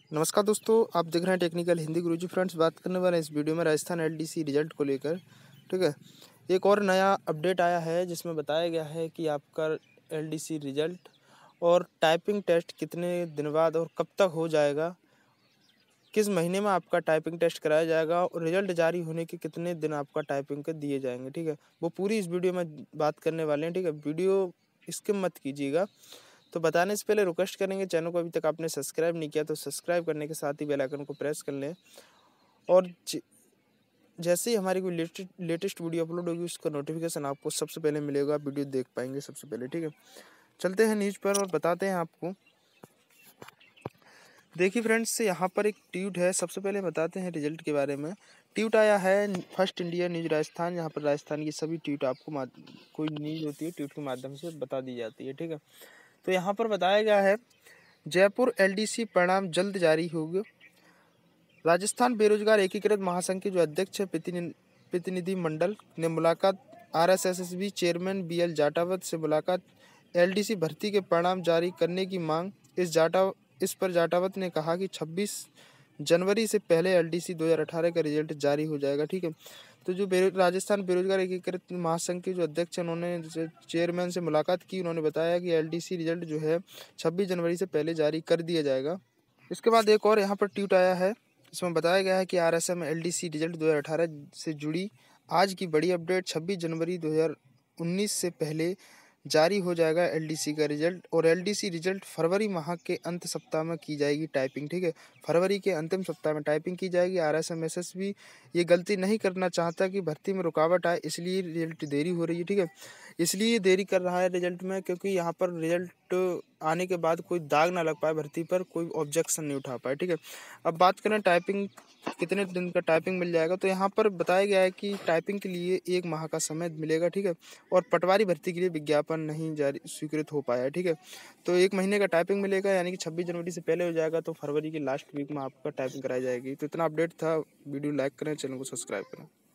नमस्कार दोस्तों, आप देख रहे हैं टेक्निकल हिंदी गुरुजी। फ्रेंड्स, बात करने वाले हैं इस वीडियो में राजस्थान एलडीसी रिजल्ट को लेकर। ठीक है, एक और नया अपडेट आया है जिसमें बताया गया है कि आपका एलडीसी रिजल्ट और टाइपिंग टेस्ट कितने दिन बाद और कब तक हो जाएगा, किस महीने में आपका टाइपिंग टेस्ट कराया जाएगा और रिजल्ट जारी होने के कितने दिन आपका टाइपिंग के दिए जाएंगे। ठीक है, वो पूरी इस वीडियो में बात करने वाले हैं। ठीक है, वीडियो स्किप मत कीजिएगा। तो बताने से पहले रिक्वेस्ट करेंगे, चैनल को अभी तक आपने सब्सक्राइब नहीं किया तो सब्सक्राइब करने के साथ ही बेल आइकन को प्रेस कर लें। और जैसे ही हमारी कोई लेटेस्ट वीडियो अपलोड होगी उसका नोटिफिकेशन आपको सबसे पहले मिलेगा, आप वीडियो देख पाएंगे सबसे पहले। ठीक है, चलते हैं न्यूज़ पर और बताते हैं आपको। देखिए फ्रेंड्स, यहाँ पर एक ट्वीट है। सबसे पहले बताते हैं रिजल्ट के बारे में। ट्वीट आया है फर्स्ट इंडिया न्यूज़ राजस्थान। यहाँ पर राजस्थान की सभी ट्वीट आपको कोई न्यूज़ होती है ट्वीट के माध्यम से बता दी जाती है। ठीक है, तो यहाँ पर बताया गया है जयपुर एलडीसी परिणाम जल्द जारी होंगे। राजस्थान बेरोजगार एकीकृत महासंघ के जो अध्यक्ष है प्रतिनिधि मंडल ने मुलाकात। आरएसएसबी चेयरमैन बीएल जाटावत से मुलाकात। एलडीसी भर्ती के परिणाम जारी करने की मांग। इस पर जाटावत ने कहा कि 26 जनवरी से पहले एलडीसी 2018 का रिजल्ट जारी हो जाएगा। ठीक है, तो जो राजस्थान बेरोजगार एकीकृत महासंघ के जो अध्यक्ष हैं उन्होंने चेयरमैन से मुलाकात की। उन्होंने बताया कि एलडीसी रिजल्ट जो है 26 जनवरी से पहले जारी कर दिया जाएगा। इसके बाद एक और यहाँ पर ट्वीट आया है। इसमें बताया गया है कि आरएसएम एलडीसी रिजल्ट 2018 से जुड़ी आज की बड़ी अपडेट। 26 जनवरी 2019 से पहले जारी हो जाएगा एलडीसी का रिजल्ट और एलडीसी रिजल्ट फरवरी माह के अंत सप्ताह में की जाएगी टाइपिंग। ठीक है, फरवरी के अंतिम सप्ताह में टाइपिंग की जाएगी। आरएसएम एसएसबी ये गलती नहीं करना चाहता कि भर्ती में रुकावट आए, इसलिए रिजल्ट देरी हो रही है। ठीक है, इसलिए देरी कर रहा है रिजल्ट में, क्योंकि यहाँ पर रिजल्ट आने के बाद कोई दाग ना लग पाए, भर्ती पर कोई ऑब्जेक्शन नहीं उठा पाए। ठीक है, अब बात करें टाइपिंग कितने दिन का टाइपिंग मिल जाएगा, तो यहाँ पर बताया गया है कि टाइपिंग के लिए 1 माह का समय मिलेगा। ठीक है, और पटवारी भर्ती के लिए विज्ञापन नहीं जारी स्वीकृत हो पाया है। ठीक है, तो 1 महीने का टाइपिंग मिलेगा, यानी कि 26 जनवरी से पहले हो जाएगा तो फरवरी की लास्ट वीक में आपका टाइपिंग कराई जाएगी। तो इतना अपडेट था। वीडियो लाइक करें, चैनल को सब्सक्राइब करें।